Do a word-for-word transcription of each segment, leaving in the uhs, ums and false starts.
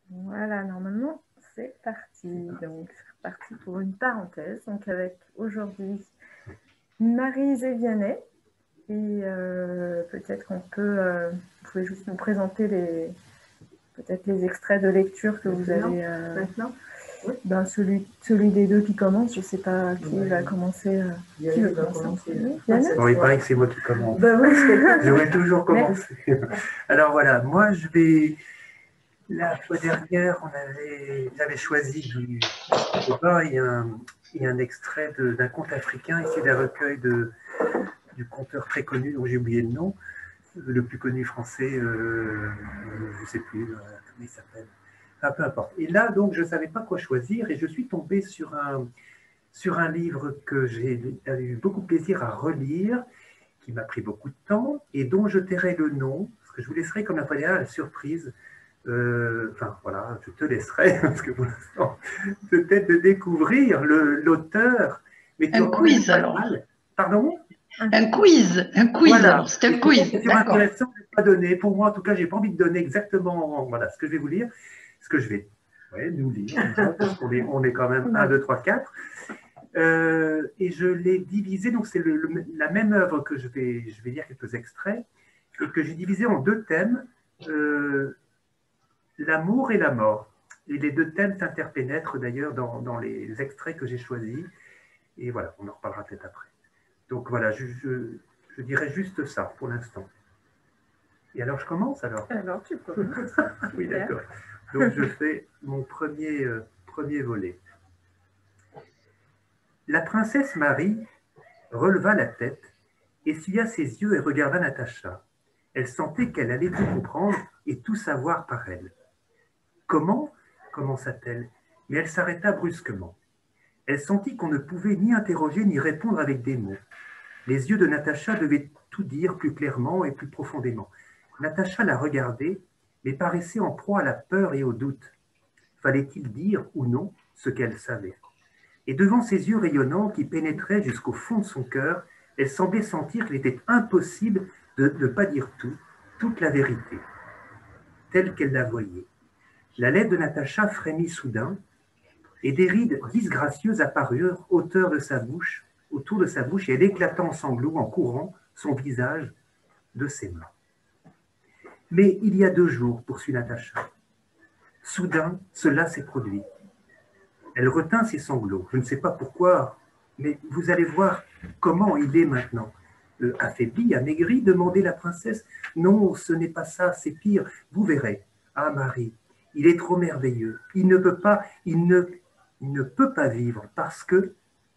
Voilà, normalement, c'est parti. Donc, c'est parti pour une parenthèse. Donc, avec aujourd'hui Maryse et Vianney. Et euh, peut-être qu'on peut, euh, vous pouvez juste nous présenter les, peut-être les extraits de lecture que Maintenant, vous avez. Euh, maintenant oui. Ben, celui, celui des deux qui commence, je ne sais pas qui ouais. va commencer. Euh, qui veut commencer Vianney. Bon, il paraît que c'est moi qui commence. Ben oui, j'aurais toujours commencé. Alors voilà, moi je vais. La fois dernière, on avait, j'avais choisi du débat et un, et un extrait d'un conte africain issu d'un recueil de, du conteur très connu dont j'ai oublié le nom, le plus connu français, euh, je ne sais plus euh, comment il s'appelle. Enfin, peu importe. Et là, donc, je ne savais pas quoi choisir et je suis tombé sur un, sur un livre que j'ai eu beaucoup de plaisir à relire, qui m'a pris beaucoup de temps et dont je tairai le nom, parce que je vous laisserai comme la fois dernière la surprise. Euh, enfin, voilà, je te laisserai, parce que pour l'instant, peut-être de découvrir l'auteur. Mais tu un quiz alors. Mal. Pardon? Un quiz, un quiz voilà. alors, c'est un quiz. C'est intéressant, je ne vais pas donner. Pour moi, en tout cas, je n'ai pas envie de donner exactement voilà, ce que je vais vous lire, ce que je vais ouais, nous lire, parce qu'on est, on est quand même un, deux, trois, quatre. Euh, et je l'ai divisé, donc c'est le, le, la même œuvre que je vais, je vais lire quelques extraits, et que j'ai divisé en deux thèmes, euh, l'amour et la mort. Et les deux thèmes s'interpénètrent d'ailleurs dans, dans les extraits que j'ai choisis, et voilà, on en reparlera peut-être après. Donc voilà, je, je, je dirais juste ça pour l'instant. Et alors je commence alors? Alors tu commences. Oui, d'accord. Donc je fais mon premier, euh, premier volet. La princesse Marie releva la tête, essuya ses yeux et regarda Natacha. Elle sentait qu'elle allait tout comprendre et tout savoir par elle. Comment commença-t-elle, mais elle s'arrêta brusquement. Elle sentit qu'on ne pouvait ni interroger ni répondre avec des mots. Les yeux de Natacha devaient tout dire plus clairement et plus profondément. Natacha la regardait, mais paraissait en proie à la peur et au doute. Fallait-il dire ou non ce qu'elle savait? Et devant ses yeux rayonnants qui pénétraient jusqu'au fond de son cœur, elle semblait sentir qu'il était impossible de ne pas dire tout, toute la vérité, telle qu'elle la voyait. La lèvre de Natacha frémit soudain, et des rides disgracieuses apparurent hauteur de sa bouche, autour de sa bouche, et elle éclata en sanglots en courant son visage de ses mains. Mais il y a deux jours, poursuit Natacha. Soudain, cela s'est produit. Elle retint ses sanglots. Je ne sais pas pourquoi, mais vous allez voir comment il est maintenant. Euh, affaibli, amaigri, demandait la princesse. Non, ce n'est pas ça, c'est pire. Vous verrez. Ah, Marie, il est trop merveilleux. Il ne peut pas, il ne, il ne peut pas vivre parce que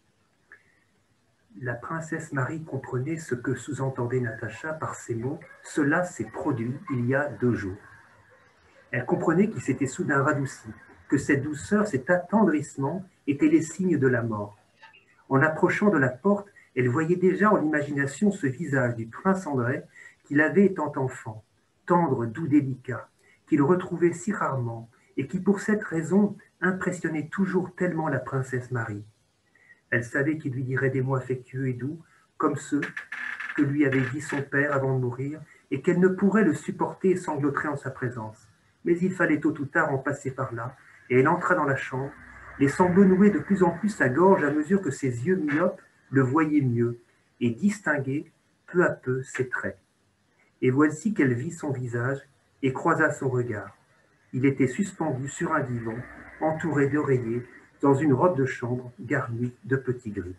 la princesse Marie comprenait ce que sous-entendait Natacha par ces mots. Cela s'est produit il y a deux jours. Elle comprenait qu'il s'était soudain radouci, que cette douceur, cet attendrissement étaient les signes de la mort. En approchant de la porte, elle voyait déjà en imagination ce visage du prince André qu'il avait étant enfant, tendre, doux, délicat, qu'il retrouvait si rarement et qui pour cette raison impressionnait toujours tellement la princesse Marie. Elle savait qu'il lui dirait des mots affectueux et doux, comme ceux que lui avait dit son père avant de mourir, et qu'elle ne pourrait le supporter et sangloterait en sa présence. Mais il fallait tôt ou tard en passer par là, et elle entra dans la chambre, les sanglots nouaient de plus en plus sa gorge à mesure que ses yeux myopes le voyaient mieux, et distinguaient peu à peu ses traits. Et voici qu'elle vit son visage et croisa son regard. Il était suspendu sur un divan, entouré d'oreillers, dans une robe de chambre garnie de petits gris.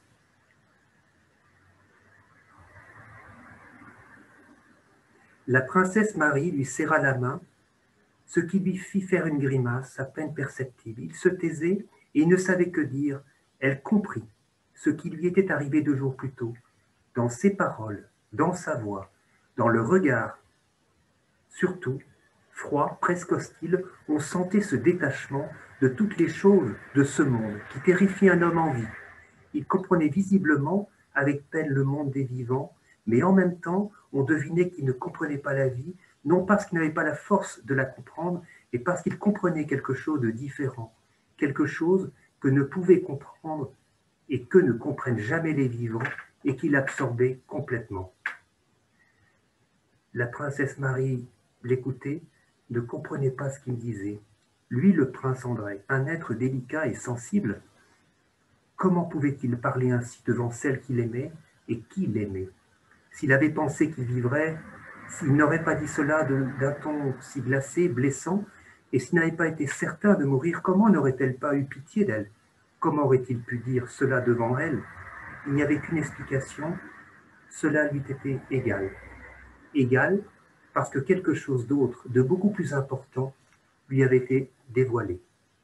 La princesse Marie lui serra la main, ce qui lui fit faire une grimace à peine perceptible. Il se taisait et il ne savait que dire. Elle comprit ce qui lui était arrivé deux jours plus tôt, dans ses paroles, dans sa voix, dans le regard. Surtout, froid, presque hostile, on sentait ce détachement de toutes les choses de ce monde qui terrifie un homme en vie. Il comprenait visiblement avec peine le monde des vivants, mais en même temps, on devinait qu'il ne comprenait pas la vie, non parce qu'il n'avait pas la force de la comprendre, mais parce qu'il comprenait quelque chose de différent, quelque chose que ne pouvait comprendre et que ne comprennent jamais les vivants, et qu'il absorbait complètement. La princesse Marie l'écoutait, ne comprenait pas ce qu'il disait, Lui, le prince André, un être délicat et sensible, comment pouvait-il parler ainsi devant celle qu'il aimait et qui l'aimait? S'il avait pensé qu'il vivrait, s'il n'aurait pas dit cela d'un ton si glacé, blessant, et s'il n'avait pas été certain de mourir, comment n'aurait-elle pas eu pitié d'elle? Comment aurait-il pu dire cela devant elle? Il n'y avait qu'une explication, cela lui était égal. Égal parce que quelque chose d'autre, de beaucoup plus important, lui avait été dévoilé.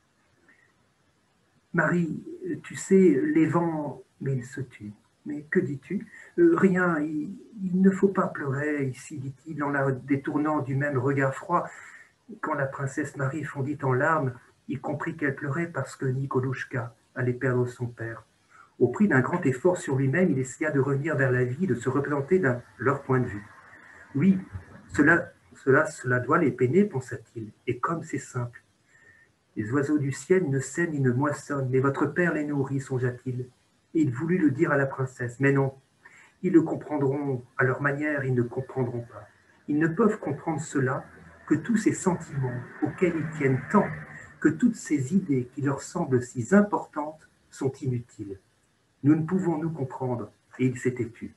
Marie, tu sais, les vents, mais ils se tuent. Mais que dis-tu? euh, Rien, il, il ne faut pas pleurer ici, dit-il, en la détournant du même regard froid. Quand la princesse Marie fondit en larmes, il comprit qu'elle pleurait parce que Nikolushka allait perdre son père. Au prix d'un grand effort sur lui-même, il essaya de revenir vers la vie, de se représenter d'un leur point de vue. Oui, cela, cela, cela doit les peiner, pensa-t-il, et comme c'est simple. Les oiseaux du ciel ne sèment ni ne moissonnent, mais votre père les nourrit, songea-t-il. Et il voulut le dire à la princesse, mais non, ils le comprendront à leur manière, ils ne comprendront pas. Ils ne peuvent comprendre cela, que tous ces sentiments auxquels ils tiennent tant, que toutes ces idées qui leur semblent si importantes sont inutiles. Nous ne pouvons nous comprendre, et il s'était tu.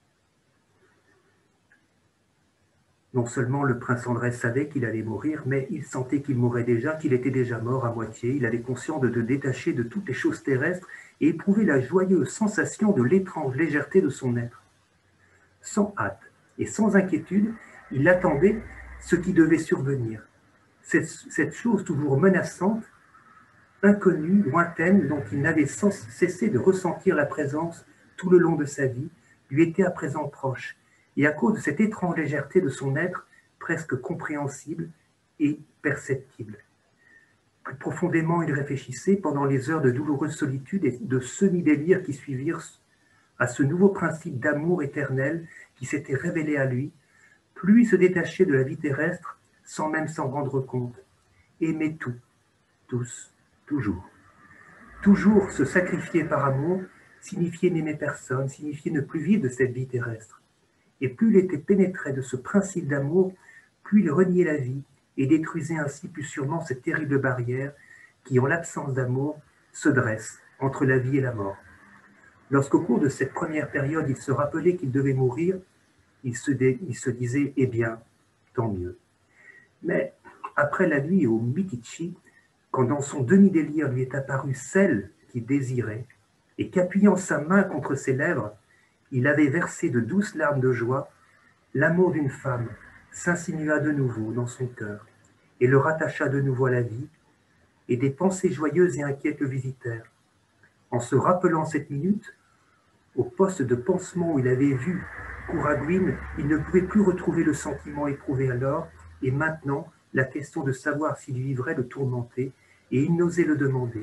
Non seulement le prince André savait qu'il allait mourir, mais il sentait qu'il mourrait déjà, qu'il était déjà mort à moitié. Il avait conscience de se détacher de toutes les choses terrestres et éprouver la joyeuse sensation de l'étrange légèreté de son être. Sans hâte et sans inquiétude, il attendait ce qui devait survenir. Cette, cette chose toujours menaçante, inconnue, lointaine, dont il n'avait cessé de ressentir la présence tout le long de sa vie, lui était à présent proche. Et à cause de cette étrange légèreté de son être, presque compréhensible et perceptible. Plus profondément, il réfléchissait pendant les heures de douloureuse solitude et de semi-délire qui suivirent à ce nouveau principe d'amour éternel qui s'était révélé à lui. Plus il se détachait de la vie terrestre sans même s'en rendre compte. Aimer tout, tous, toujours. Toujours se sacrifier par amour signifiait n'aimer personne, signifiait ne plus vivre de cette vie terrestre. Et plus il était pénétré de ce principe d'amour, plus il reniait la vie et détruisait ainsi plus sûrement cette terrible barrière qui, en l'absence d'amour, se dresse entre la vie et la mort. Lorsqu'au cours de cette première période, il se rappelait qu'il devait mourir, il se, dé, il se disait « Eh bien, tant mieux ». Mais après la nuit au Mitichi, quand dans son demi-délire lui est apparue celle qu'il désirait, et qu'appuyant sa main contre ses lèvres, il avait versé de douces larmes de joie, l'amour d'une femme s'insinua de nouveau dans son cœur et le rattacha de nouveau à la vie, et des pensées joyeuses et inquiètes le visitèrent. En se rappelant cette minute, au poste de pansement où il avait vu Kouragouine, il ne pouvait plus retrouver le sentiment éprouvé alors, et maintenant, la question de savoir s'il vivrait le tourmentait, et il n'osait le demander.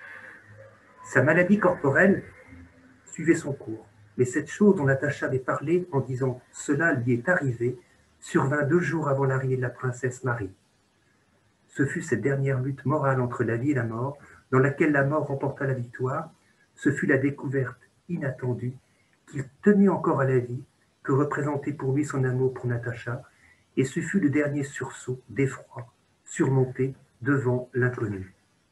Sa maladie corporelle suivait son cours. Mais cette chose dont Natacha avait parlé en disant « cela lui est arrivé » survint deux jours avant l'arrivée de la princesse Marie. Ce fut cette dernière lutte morale entre la vie et la mort, dans laquelle la mort remporta la victoire. Ce fut la découverte inattendue qu'il tenait encore à la vie, que représentait pour lui son amour pour Natacha, et ce fut le dernier sursaut d'effroi, surmonté devant l'inconnu.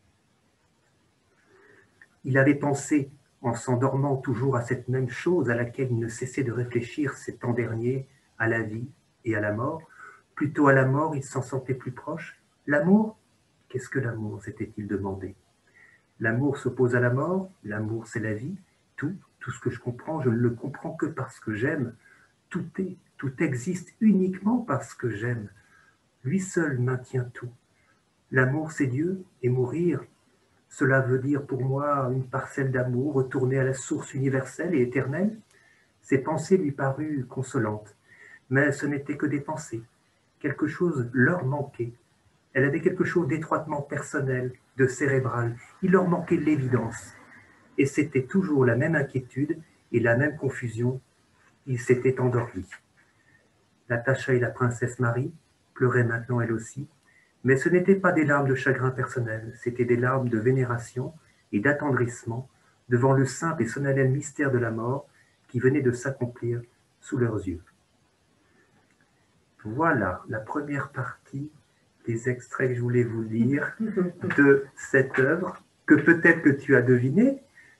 Il avait pensé, en s'endormant toujours à cette même chose à laquelle il ne cessait de réfléchir ces temps derniers, à la vie et à la mort. Plutôt à la mort, il s'en sentait plus proche. L'amour? Qu'est-ce que l'amour, s'était-il demandé. L'amour s'oppose à la mort, l'amour c'est la vie. Tout, tout ce que je comprends, je ne le comprends que parce que j'aime. Tout est, tout existe uniquement parce que j'aime. Lui seul maintient tout. L'amour c'est Dieu, et mourir, cela veut dire pour moi une parcelle d'amour, retourner à la source universelle et éternelle. Ces pensées lui parurent consolantes, mais ce n'étaient que des pensées. Quelque chose leur manquait. Elle avait quelque chose d'étroitement personnel, de cérébral. Il leur manquait l'évidence. Et c'était toujours la même inquiétude et la même confusion. Ils s'étaient endormis. Natacha et la princesse Marie pleuraient maintenant elle aussi. Mais ce n'étaient pas des larmes de chagrin personnel, c'était des larmes de vénération et d'attendrissement devant le simple et solennel mystère de la mort qui venait de s'accomplir sous leurs yeux. Voilà la première partie des extraits que je voulais vous lire de cette œuvre que peut-être que tu as deviné.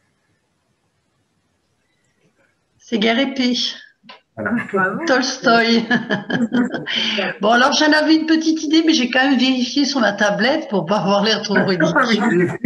C'est Guerre et Paix. Voilà. Tolstoï. Bon, alors j'en avais une petite idée, mais j'ai quand même vérifié sur ma tablette pour pas avoir l'air trop ridicule.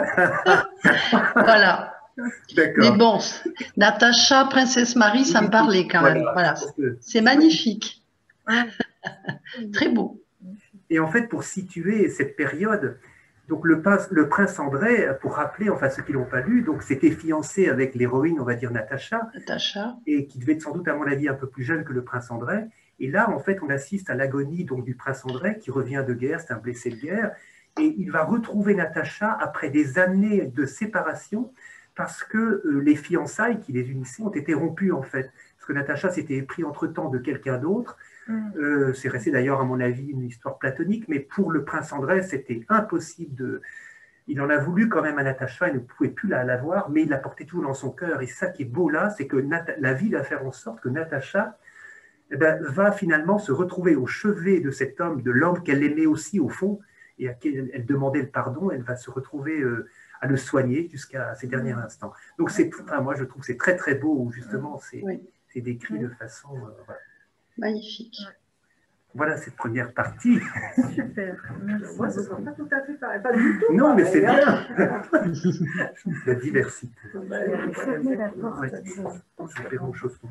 Voilà. Mais bon, Natacha, Princesse Marie, ça me parlait quand même. Voilà. C'est magnifique. Très beau. Et en fait, pour situer cette période, donc le prince, le prince André, pour rappeler, enfin ceux qui ne l'ont pas lu, donc c'était fiancé avec l'héroïne, on va dire Natacha, Natacha, et qui devait être sans doute, à mon avis, un peu plus jeune que le prince André. Et là, en fait, on assiste à l'agonie donc du prince André qui revient de guerre, c'est un blessé de guerre, et il va retrouver Natacha après des années de séparation parce que euh, les fiançailles qui les unissaient ont été rompues en fait, parce que Natacha s'était pris entre-temps de quelqu'un d'autre. Euh, c'est resté d'ailleurs, à mon avis, une histoire platonique, mais pour le prince André, c'était impossible de... Il en a voulu quand même à Natacha, il ne pouvait plus la, la voir, mais il la portait toujours dans son cœur. Et ça qui est beau là, c'est que Nat... la vie va faire en sorte que Natacha eh ben, va finalement se retrouver au chevet de cet homme, de l'homme qu'elle aimait aussi au fond, et à qui elle, elle demandait le pardon, elle va se retrouver euh, à le soigner jusqu'à ses derniers instants. Donc c'est, enfin, moi je trouve que c'est très très beau, où justement c'est oui. décrit oui. de façon... Euh, voilà. Magnifique. Voilà cette première partie. Super. Merci. Moi, ce ne sera pas tout à fait pareil. Pas du tout. Non, mais pareil, c'est hein. bien. La diversité. Fermez la porte. Ouais. Je vais faire mon chausson.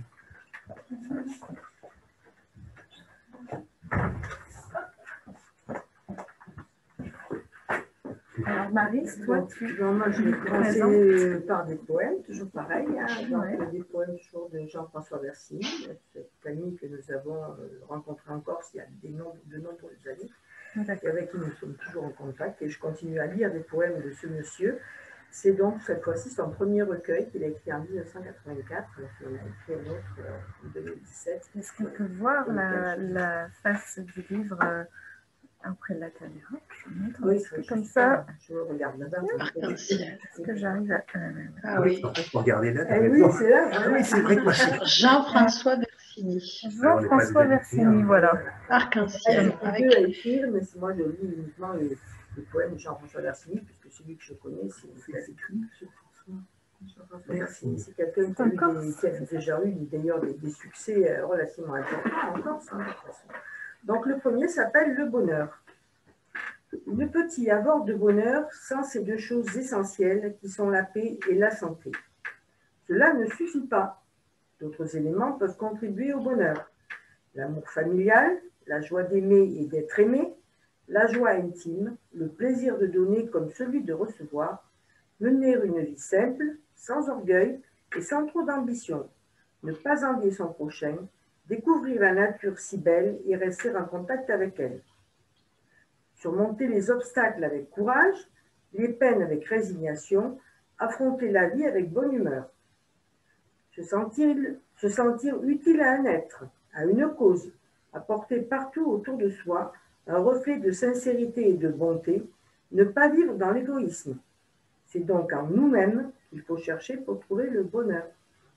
Alors, Marie, toi, tu... Non, moi, je vais commencer par des poèmes, toujours pareil. Hein, donc, ouais. Des poèmes toujours de Jean-François Versini, cette famille que nous avons rencontrée en Corse il y a des nombres, de nombreuses années, et avec qui nous sommes toujours en contact. Et je continue à lire des poèmes de ce monsieur. C'est donc cette fois-ci son premier recueil qu'il a écrit en mille neuf cent quatre-vingt-quatre. Il en a écrit un autre en deux mille dix-sept. Est-ce qu'on peut voir la, la face du livre après la caméra? Oui, c'est comme ça. Je regarde là-bas. Est-ce que j'arrive à... Ah oui, regardez là. Eh oui, c'est là. Ah oui, c'est vrai que moi je... Jean-François Versini. Jean-François Versini, voilà. Arc-en-ciel. Avec deux à écrire, mais moi je lis uniquement les, les poèmes de Jean-François Versini, puisque celui que je connais, c'est écrit Jean-François Versini. C'est quelqu'un qui, qui a déjà eu d'ailleurs des, des succès relativement importants en Corse, hein, de toute façon. Donc le premier s'appelle Le Bonheur. Le petit aborde de bonheur sans ces deux choses essentielles qui sont la paix et la santé. Cela ne suffit pas. D'autres éléments peuvent contribuer au bonheur. L'amour familial, la joie d'aimer et d'être aimé, la joie intime, le plaisir de donner comme celui de recevoir, mener une vie simple, sans orgueil et sans trop d'ambition, ne pas envier son prochain, découvrir la nature si belle et rester en contact avec elle. Surmonter les obstacles avec courage, les peines avec résignation, affronter la vie avec bonne humeur. Se sentir, se sentir utile à un être, à une cause, apporter partout autour de soi un reflet de sincérité et de bonté, ne pas vivre dans l'égoïsme. C'est donc en nous-mêmes qu'il faut chercher pour trouver le bonheur.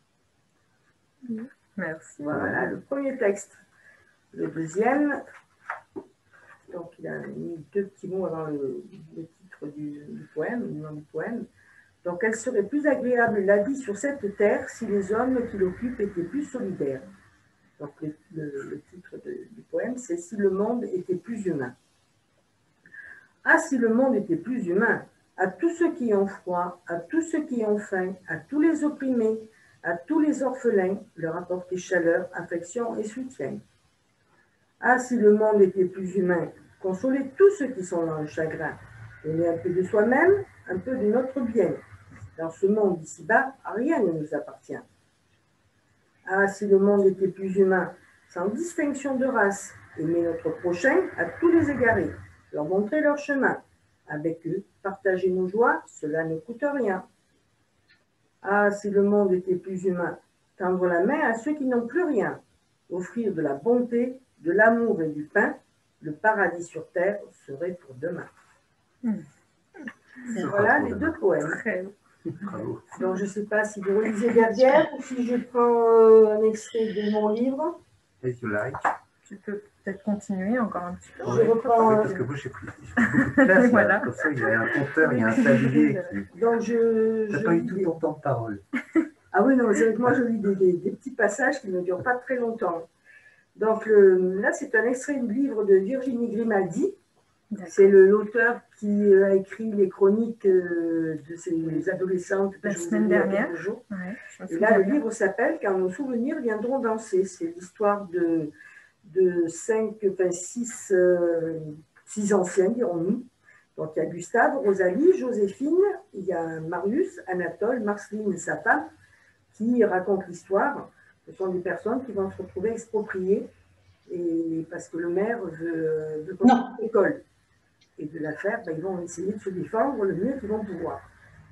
Merci. Voilà le premier texte. Le deuxième, donc il a mis deux petits mots avant le, le titre du, du poème, le nom du poème. Donc, elle serait plus agréable la vie sur cette terre si les hommes qui l'occupent étaient plus solidaires. Donc, le, le, le titre de, du poème, c'est « Si le monde était plus humain ». Ah, si le monde était plus humain, à tous ceux qui ont froid, à tous ceux qui ont faim, à tous les opprimés, à tous les orphelins, leur apporter chaleur, affection et soutien. Ah, si le monde était plus humain, consoler tous ceux qui sont dans le chagrin, donner un peu de soi-même, un peu de notre bien. Dans ce monde d'ici-bas, rien ne nous appartient. Ah, si le monde était plus humain, sans distinction de race, aimer notre prochain à tous les égarés, leur montrer leur chemin. Avec eux, partager nos joies, cela ne coûte rien. Ah, si le monde était plus humain, tendre la main à ceux qui n'ont plus rien, offrir de la bonté, de l'amour et du pain, le paradis sur terre serait pour demain. Mmh. Voilà les deux poèmes. Bravo. Donc, je ne sais pas si vous relisez derrière ou si je prends euh, un extrait de mon livre. As you like. Tu peux peut-être continuer encore un petit peu. Oui, reprends, parce que moi j'ai pris, pris beaucoup de place. Voilà. Comme ça, il y a un compteur, il y a un tablier. Qui... Donc je. Tu n'as pas eu tout ton temps de parole. Ah oui, non, c'est vrai que moi je lis des, des, des petits passages qui ne durent pas très longtemps. Donc le, là, c'est un extrait du livre de Virginie Grimaldi. C'est l'auteur qui a écrit les chroniques de ces adolescentes la semaine dernière. Ouais, et là, le livre s'appelle « Quand nos souvenirs viendront danser ». C'est l'histoire de, de cinq, enfin six, euh, six anciennes, dirons-nous. Donc, il y a Gustave, Rosalie, Joséphine, il y a Marius, Anatole, Marceline et sa femme qui racontent l'histoire. Ce sont des personnes qui vont se retrouver expropriées et parce que le maire veut, veut construire une école. Et de la faire, ben, ils vont essayer de se défendre le mieux qu'ils vont pouvoir.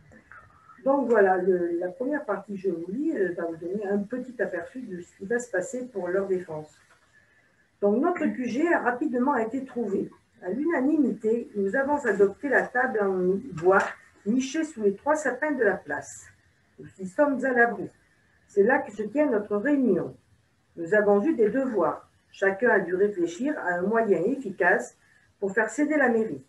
Donc voilà, le, la première partie que je vous lis va vous donner un petit aperçu de ce qui va se passer pour leur défense. Donc notre Q G a rapidement été trouvé. À l'unanimité, nous avons adopté la table en bois nichée sous les trois sapins de la place. Nous y sommes à l'abri. C'est là que se tient notre réunion. Nous avons eu des devoirs. Chacun a dû réfléchir à un moyen efficace pour faire céder la mairie.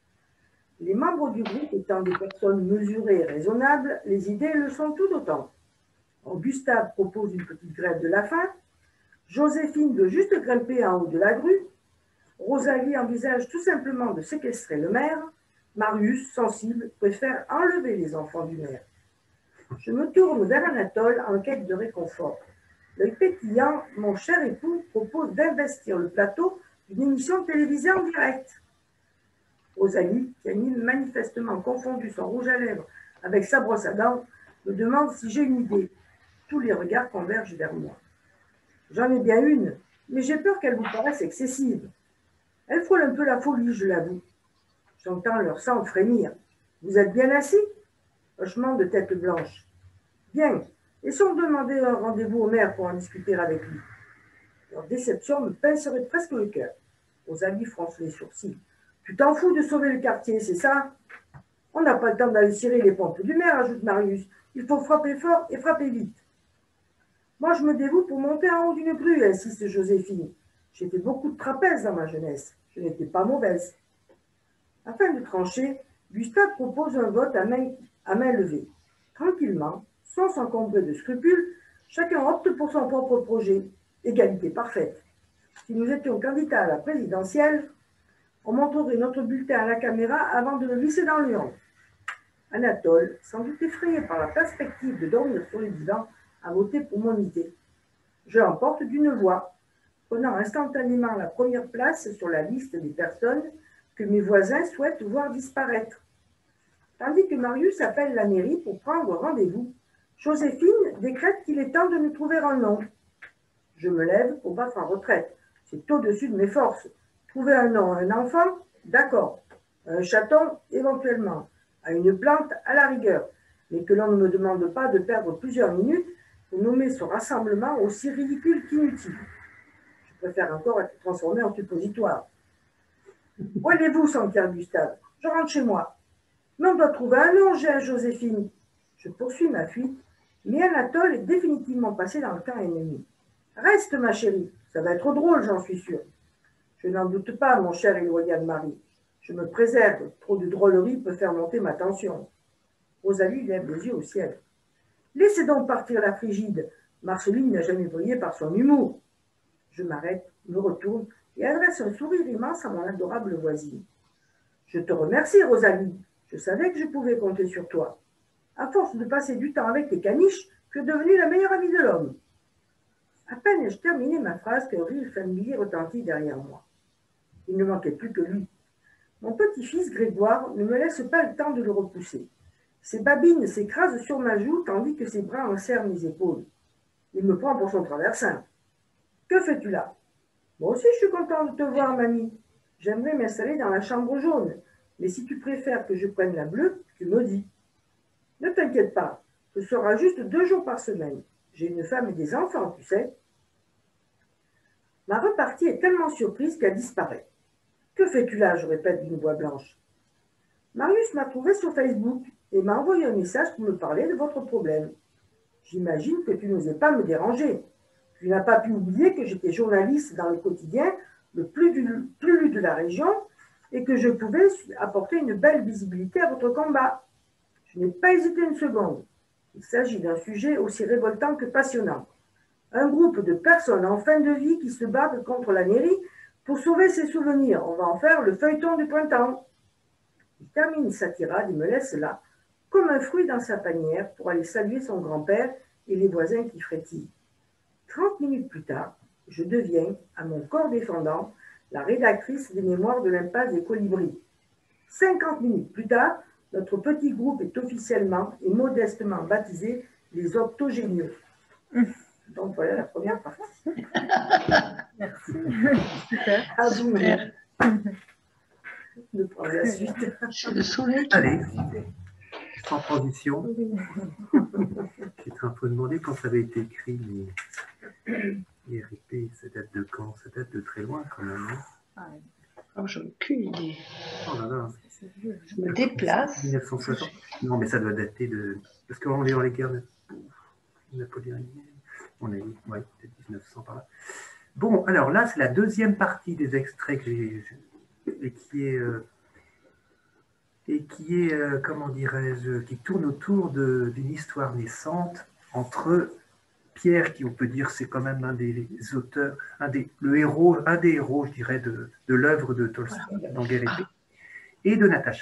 Les membres du groupe étant des personnes mesurées et raisonnables, les idées le sont tout autant. Gustave propose une petite grève de la faim, Joséphine veut juste grimper en haut de la grue, Rosalie envisage tout simplement de séquestrer le maire, Marius, sensible, préfère enlever les enfants du maire. Je me tourne vers Anatole en quête de réconfort. L'œil pétillant, mon cher époux propose d'investir le plateau d'une émission télévisée en direct. Rosalie, qui a manifestement confondu son rouge à lèvres avec sa brosse à dents, me demande si j'ai une idée. Tous les regards convergent vers moi. J'en ai bien une, mais j'ai peur qu'elle vous paraisse excessive. Elle frôle un peu la folie, je l'avoue. J'entends leur sang frémir. Vous êtes bien assis? Hochement de tête blanche. Bien, laissons demander un rendez-vous au maire pour en discuter avec lui. Leur déception me pincerait presque le cœur. Rosalie fronce les sourcils. Tu t'en fous de sauver le quartier, c'est ça? On n'a pas le temps d'aller cirer les pompes du maire, ajoute Marius. Il faut frapper fort et frapper vite. Moi, je me dévoue pour monter en haut d'une grue, insiste Joséphine. J'ai fait beaucoup de trapèzes dans ma jeunesse. Je n'étais pas mauvaise. Afin de trancher, Gustave propose un vote à main, à main levée. Tranquillement, sans s'encombrer de scrupules, chacun opte pour son propre projet. Égalité parfaite. Si nous étions candidats à la présidentielle, on montrerait notre bulletin à la caméra avant de le glisser dans l'urne. Anatole, sans doute effrayé par la perspective de dormir sur les divans, a voté pour mon idée. Je l'emporte d'une voix, prenant instantanément la première place sur la liste des personnes que mes voisins souhaitent voir disparaître. Tandis que Marius appelle la mairie pour prendre rendez-vous, Joséphine décrète qu'il est temps de nous trouver un nom. Je me lève pour battre en retraite. C'est au-dessus de mes forces. Trouver un nom à un enfant, d'accord. Un chaton, éventuellement. À une plante, à la rigueur. Mais que l'on ne me demande pas de perdre plusieurs minutes pour nommer ce rassemblement aussi ridicule qu'inutile. Je préfère encore être transformé en suppositoire. Où allez-vous, s'enquiert Gustave? Je rentre chez moi. Mais on doit trouver un nom, j'ai à Joséphine. Je poursuis ma fuite, mais Anatole est définitivement passé dans le camp ennemi. Reste, ma chérie, ça va être drôle, j'en suis sûre. Je n'en doute pas, mon cher et loyal mari. Je me préserve, trop de drôlerie peut faire monter ma tension. Rosalie lève les yeux au ciel. Laissez donc partir la frigide. Marceline n'a jamais brillé par son humour. Je m'arrête, me retourne et adresse un sourire immense à mon adorable voisine. Je te remercie, Rosalie. Je savais que je pouvais compter sur toi. À force de passer du temps avec tes caniches, tu es devenue la meilleure amie de l'homme. À peine ai-je terminé ma phrase qu'un rire familier retentit derrière moi. Il ne manquait plus que lui. Mon petit-fils Grégoire ne me laisse pas le temps de le repousser. Ses babines s'écrasent sur ma joue tandis que ses bras enserrent mes épaules. Il me prend pour son traversin. Que fais-tu là? Moi aussi, je suis content de te voir, mamie. J'aimerais m'installer dans la chambre jaune, mais si tu préfères que je prenne la bleue, tu me dis. Ne t'inquiète pas, ce sera juste deux jours par semaine. J'ai une femme et des enfants, tu sais. Ma repartie est tellement surprise qu'elle disparaît. Que fais-tu là? Je répète d'une voix blanche. Marius m'a trouvé sur Facebook et m'a envoyé un message pour me parler de votre problème. J'imagine que tu n'osais pas me déranger. Tu n'as pas pu oublier que j'étais journaliste dans le quotidien le plus, du, plus lu de la région et que je pouvais apporter une belle visibilité à votre combat. Je n'ai pas hésité une seconde. Il s'agit d'un sujet aussi révoltant que passionnant. Un groupe de personnes en fin de vie qui se battent contre la mairie pour sauver ses souvenirs. On va en faire le feuilleton du printemps. Il termine sa tirade et me laisse là, comme un fruit dans sa panière, pour aller saluer son grand-père et les voisins qui frétillent. Trente minutes plus tard, je deviens, à mon corps défendant, la rédactrice des mémoires de l'impasse des colibris. Cinquante minutes plus tard, notre petit groupe est officiellement et modestement baptisé les octogéniaux. Donc voilà la première partie. Merci. Super. À vous. Super. De prendre la suite. C'est le soleil. Allez, sans transition. J'étais un peu demandé quand ça avait été écrit, mais I R I P, ça date de quand? Ça date de très loin quand même. Hein. Oh, j'en ai aucune idée. Oh là là. Je me déplace. mille neuf cent soixante. Non, mais ça doit dater de. Parce qu'on est dans les guerres napoléoniennes. On a dit, ouais, peut-être mille neuf cents par là. Bon, alors là, c'est la deuxième partie des extraits que j'ai. Et qui est. Euh, et qui est, euh, comment dirais-je, qui tourne autour d'une histoire naissante entre Pierre, qui on peut dire c'est quand même un des auteurs, un des, le héros, un des héros, je dirais, de, de l'œuvre de Tolstoï, dans Guerre et Paix, et de Natacha.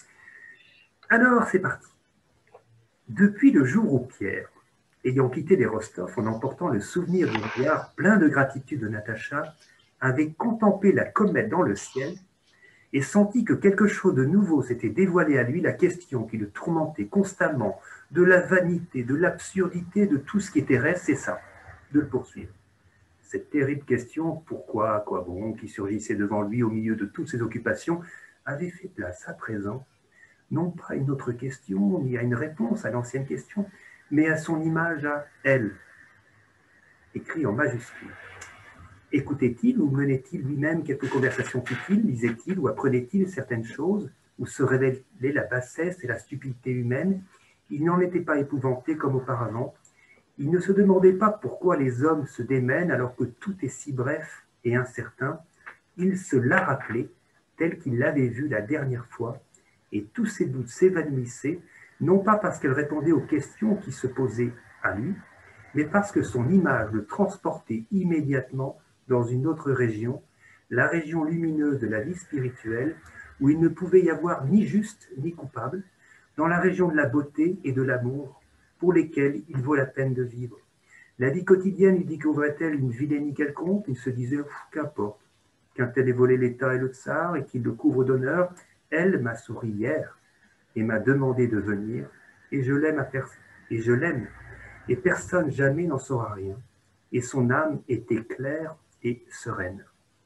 Alors, c'est parti. Depuis le jour où Pierre, ayant quitté les Rostov en emportant le souvenir du regard plein de gratitude de Natacha, avait contemplé la comète dans le ciel et senti que quelque chose de nouveau s'était dévoilé à lui, la question qui le tourmentait constamment de la vanité, de l'absurdité, de tout ce qui était reste, c'est ça, de le poursuivre. Cette terrible question, pourquoi, à quoi bon, qui surgissait devant lui au milieu de toutes ses occupations, avait fait place à présent, non pas à une autre question, ni à une réponse à l'ancienne question, mais à son image à elle, écrit en majuscule. Écoutait-il ou menait-il lui-même quelques conversations futiles, lisait-il ou apprenait-il certaines choses, où se révélait la bassesse et la stupidité humaine? Il n'en était pas épouvanté comme auparavant. Il ne se demandait pas pourquoi les hommes se démènent alors que tout est si bref et incertain. Il se l'a rappelé, tel qu'il l'avait vu la dernière fois, et tous ses doutes s'évanouissaient, non pas parce qu'elle répondait aux questions qui se posaient à lui, mais parce que son image le transportait immédiatement dans une autre région, la région lumineuse de la vie spirituelle, où il ne pouvait y avoir ni juste ni coupable, dans la région de la beauté et de l'amour, pour lesquels il vaut la peine de vivre. La vie quotidienne lui découvrait-elle une vilainie quelconque? Il se disait, qu'importe, qu'un tel ait volé l'État et le tsar et qu'il le couvre d'honneur, elle m'a souri hier et m'a demandé de venir, et je l'aime à personne, et je l'aime, et personne jamais n'en saura rien. Et son âme était claire et sereine.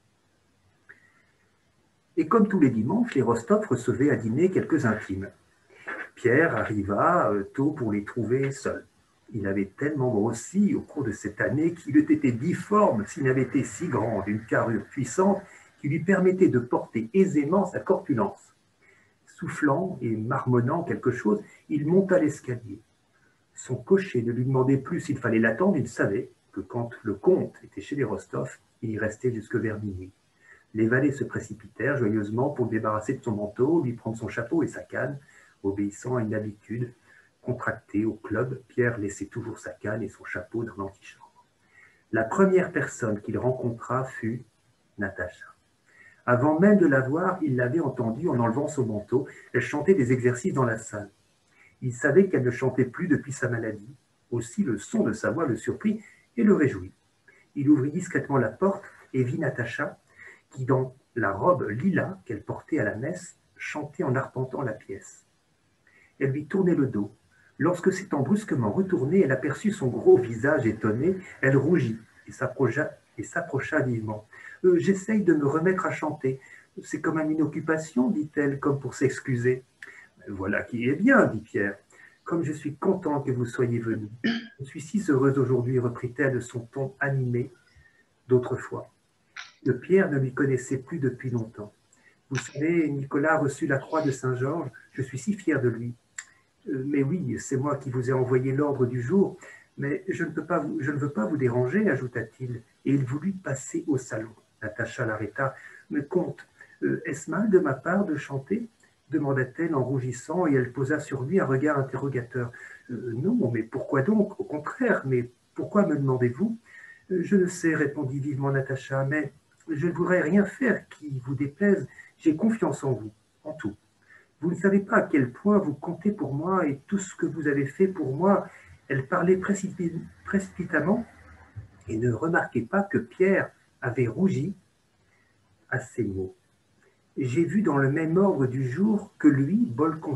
Et comme tous les dimanches, les Rostov recevaient à dîner quelques intimes. Pierre arriva tôt pour les trouver seuls. Il avait tellement grossi au cours de cette année qu'il eût été difforme s'il n'avait été si grand, d'une carrure puissante qui lui permettait de porter aisément sa corpulence. Soufflant et marmonnant quelque chose, il monta l'escalier. Son cocher ne lui demandait plus s'il fallait l'attendre, il savait que quand le comte était chez les Rostov, il y restait jusque vers minuit. Les valets se précipitèrent joyeusement pour le débarrasser de son manteau, lui prendre son chapeau et sa canne, obéissant à une habitude contractée au club. Pierre laissait toujours sa canne et son chapeau dans l'antichambre. La première personne qu'il rencontra fut Natacha. Avant même de la voir, il l'avait entendue en enlevant son manteau. Elle chantait des exercices dans la salle. Il savait qu'elle ne chantait plus depuis sa maladie. Aussi, le son de sa voix le surprit et le réjouit. Il ouvrit discrètement la porte et vit Natacha, qui, dans la robe lilas qu'elle portait à la messe, chantait en arpentant la pièce. Elle lui tournait le dos. Lorsque s'étant brusquement retournée, elle aperçut son gros visage étonné. Elle rougit et s'approcha et s'approcha vivement. Euh, « J'essaye de me remettre à chanter. C'est comme une occupation, dit-elle, comme pour s'excuser. »« Voilà qui est bien, dit Pierre. Comme je suis content que vous soyez venu. Je suis si heureuse aujourd'hui, reprit-elle de son ton animé d'autrefois. Le Pierre ne lui connaissait plus depuis longtemps. Vous savez, Nicolas a reçu la croix de Saint-Georges. Je suis si fier de lui. Euh, mais oui, c'est moi qui vous ai envoyé l'ordre du jour. Mais je ne peux pas vous, je ne veux pas vous déranger, ajouta-t-il. Et il voulut passer au salon. Natacha l'arrêta. « Me comte, euh, est-ce mal de ma part de chanter ?» demanda-t-elle en rougissant, et elle posa sur lui un regard interrogateur. Euh, « Non, mais pourquoi donc? Au contraire, mais pourquoi me demandez-vous ?»« Je ne sais, répondit vivement Natacha, mais je ne voudrais rien faire qui vous déplaise. J'ai confiance en vous, en tout. Vous ne savez pas à quel point vous comptez pour moi et tout ce que vous avez fait pour moi. » Elle parlait précipitamment et ne remarquait pas que Pierre avait rougi à ces mots. « J'ai vu dans le même ordre du jour que lui, Bolkonski. »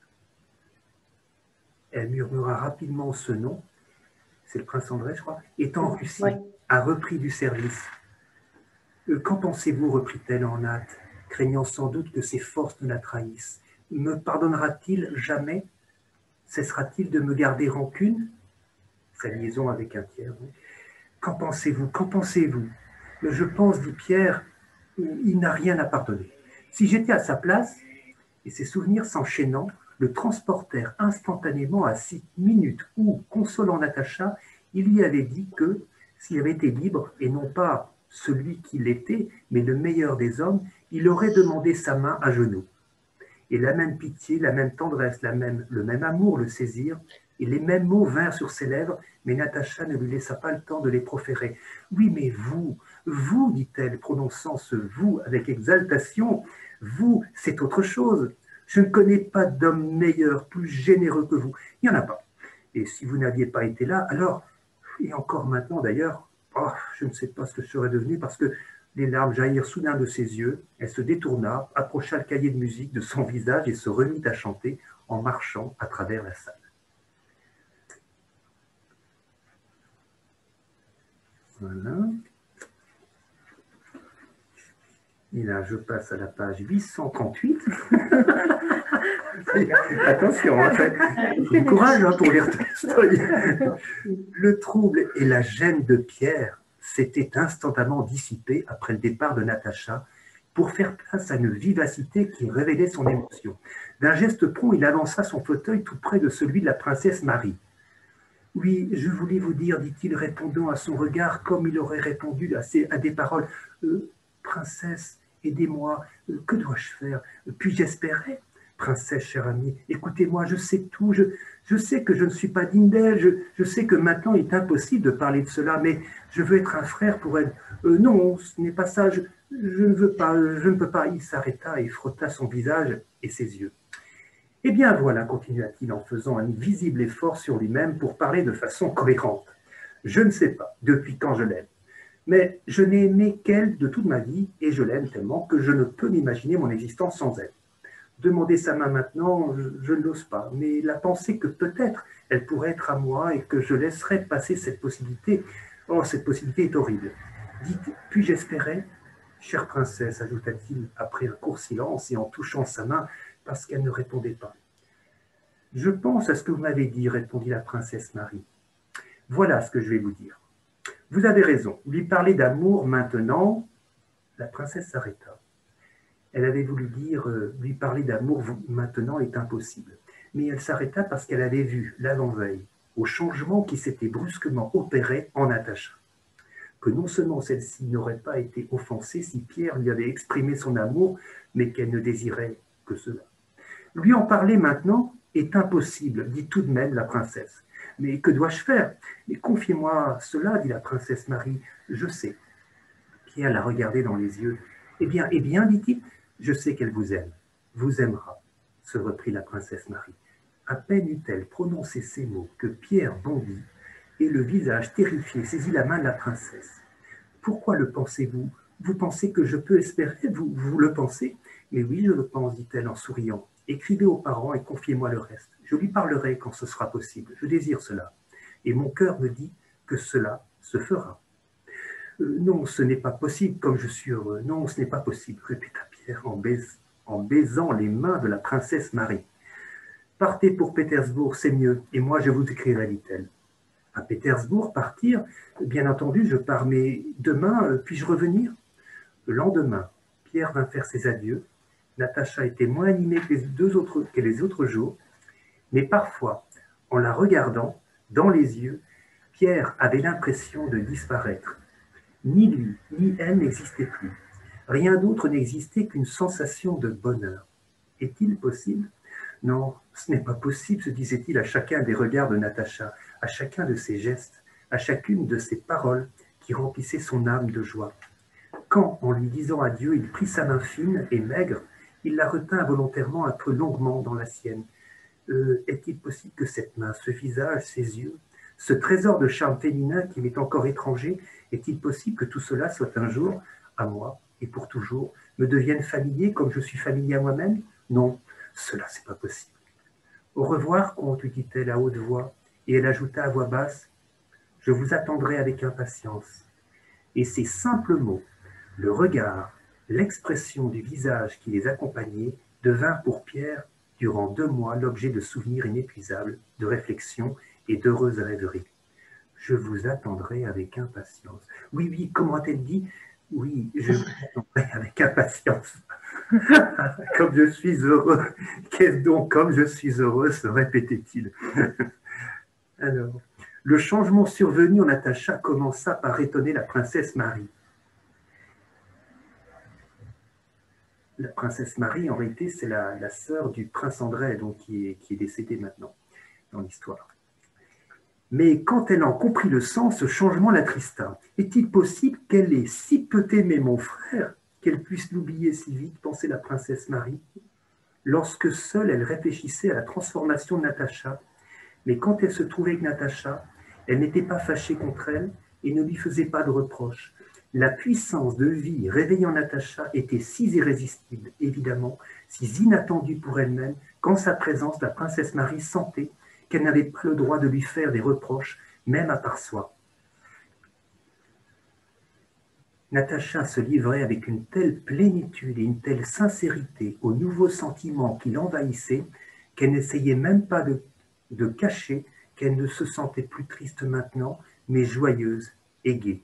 Elle murmura rapidement ce nom. C'est le prince André, je crois. « Est en Russie, oui. A repris du service. »« Qu'en pensez-vous » reprit-elle en hâte, craignant sans doute que ses forces ne la trahissent. « Me pardonnera-t-il jamais? Cessera-t-il de me garder rancune ?» Sa liaison avec un tiers. « Qu'en pensez-vous? Qu'en pensez-vous? » Je pense, dit Pierre, il n'a rien à pardonner. Si j'étais à sa place, et ses souvenirs s'enchaînant, le transportèrent instantanément à six minutes où, consolant Natacha, il lui avait dit que, s'il avait été libre, et non pas celui qu'il était, mais le meilleur des hommes, il aurait demandé sa main à genoux. Et la même pitié, la même tendresse, la même, le même amour le saisirent, et les mêmes mots vinrent sur ses lèvres, mais Natacha ne lui laissa pas le temps de les proférer. « Oui, mais vous, vous, dit-elle, prononçant ce « vous » avec exaltation, « vous, c'est autre chose. Je ne connais pas d'homme meilleur, plus généreux que vous. Il n'y en a pas. Et si vous n'aviez pas été là, alors, et encore maintenant d'ailleurs, oh, je ne sais pas ce que je serais devenu parce que les larmes jaillirent soudain de ses yeux. Elle se détourna, approcha le cahier de musique de son visage et se remit à chanter en marchant à travers la salle. Voilà. Et là, je passe à la page huit cent trente-huit. Attention, en fait, du courage hein, pour lire Tolstoï. Le trouble et la gêne de Pierre s'étaient instantanément dissipés après le départ de Natacha pour faire place à une vivacité qui révélait son émotion. D'un geste prompt, il avança son fauteuil tout près de celui de la princesse Marie. « Oui, je voulais vous dire, dit-il, répondant à son regard comme il aurait répondu à, ses, à des paroles. Euh, « Princesse, aidez-moi, euh, que dois-je faire? Puis-je espérer? Princesse, chère amie, écoutez-moi, je sais tout, je, je sais que je ne suis pas digne d'elle, je, je sais que maintenant il est impossible de parler de cela, mais je veux être un frère pour elle. Euh, non, ce n'est pas ça, je, je ne veux pas, je ne peux pas. » Il s'arrêta et frotta son visage et ses yeux. « Eh bien voilà, continua-t-il en faisant un visible effort sur lui-même pour parler de façon cohérente. Je ne sais pas depuis quand je l'aime, mais je n'ai aimé qu'elle de toute ma vie et je l'aime tellement que je ne peux m'imaginer mon existence sans elle. Demander sa main maintenant, je, je ne l'ose pas, mais la pensée que peut-être elle pourrait être à moi et que je laisserais passer cette possibilité, oh, cette possibilité est horrible. Dites, puis-je espérer? Chère princesse, ajouta-t-il après un court silence et en touchant sa main, parce qu'elle ne répondait pas. « Je pense à ce que vous m'avez dit, répondit la princesse Marie. Voilà ce que je vais vous dire. Vous avez raison, lui parler d'amour maintenant. » La princesse s'arrêta. Elle avait voulu dire euh, lui parler d'amour maintenant est impossible. Mais elle s'arrêta parce qu'elle avait vu l'avant-veille au changement qui s'était brusquement opéré en Natacha. Que non seulement celle-ci n'aurait pas été offensée si Pierre lui avait exprimé son amour, mais qu'elle ne désirait que cela. Lui en parler maintenant est impossible, dit tout de même la princesse. Mais que dois-je faire? Mais confiez-moi cela, dit la princesse Marie. Je sais. Pierre la regardait dans les yeux. Eh bien, eh bien, dit-il, je sais qu'elle vous aime. Vous aimera, se reprit la princesse Marie. À peine eut-elle prononcé ces mots que Pierre bondit et le visage terrifié saisit la main de la princesse. Pourquoi le pensez-vous? Vous pensez que je peux espérer? Vous, vous le pensez? Mais oui, je le pense, dit-elle en souriant. Écrivez aux parents et confiez-moi le reste. Je lui parlerai quand ce sera possible. Je désire cela. Et mon cœur me dit que cela se fera. Euh, non, ce n'est pas possible, comme je suis heureux. Non, ce n'est pas possible, répéta Pierre en, baise, en baisant les mains de la princesse Marie. Partez pour Pétersbourg, c'est mieux, et moi je vous écrirai, dit-elle. À Pétersbourg, partir? Bien entendu, je pars, mais demain, euh, puis-je revenir? Le lendemain, Pierre vint faire ses adieux. Natacha était moins animée que les, deux autres, que les autres jours, mais parfois, en la regardant dans les yeux, Pierre avait l'impression de disparaître. Ni lui, ni elle n'existaient plus. Rien d'autre n'existait qu'une sensation de bonheur. Est-il possible? Non, ce n'est pas possible, se disait-il à chacun des regards de Natacha, à chacun de ses gestes, à chacune de ses paroles qui remplissaient son âme de joie. Quand, en lui disant adieu, il prit sa main fine et maigre, il la retint involontairement un peu longuement dans la sienne. Euh, est-il possible que cette main, ce visage, ces yeux, ce trésor de charme féminin qui m'est encore étranger, est-il possible que tout cela soit un jour, à moi, et pour toujours, me devienne familier comme je suis familier à moi-même? Non, cela, c'est pas possible. Au revoir, comte, lui dit-elle à haute voix, et elle ajouta à voix basse, je vous attendrai avec impatience. Et ces simples mots, le regard, l'expression du visage qui les accompagnait, devinrent pour Pierre, durant deux mois, l'objet de souvenirs inépuisables, de réflexions et d'heureuses rêveries. Je vous attendrai avec impatience. Oui, oui, comment a-t-elle dit? Oui, je vous attendrai avec impatience. Comme je suis heureux. Qu'est-ce donc comme je suis heureux, se répétait-il. Alors, le changement survenu en Natacha commença par étonner la princesse Marie. La princesse Marie, en réalité, c'est la, la sœur du prince André, donc qui est, qui est décédé maintenant dans l'histoire. Mais quand elle en comprit le sens, ce changement l'attrista. Est-il possible qu'elle ait si peu aimé mon frère qu'elle puisse l'oublier si vite, pensait la princesse Marie, lorsque seule elle réfléchissait à la transformation de Natacha. Mais quand elle se trouvait avec Natacha, elle n'était pas fâchée contre elle et ne lui faisait pas de reproches. La puissance de vie réveillée en Natacha était si irrésistible, évidemment, si inattendue pour elle-même, qu'en sa présence, la princesse Marie sentait qu'elle n'avait pas le droit de lui faire des reproches, même à part soi. Natacha se livrait avec une telle plénitude et une telle sincérité aux nouveaux sentiments qui l'envahissaient qu'elle n'essayait même pas de, de cacher qu'elle ne se sentait plus triste maintenant, mais joyeuse et gaie.